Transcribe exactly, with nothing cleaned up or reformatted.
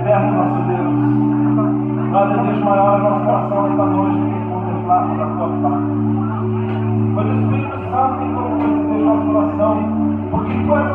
eterno, nosso Deus. Nós desejo maior no nosso coração esta noite que contemplarmos a tua face. Mas o Espírito Santo tem colocado esse desejo no nosso coração, porque tu és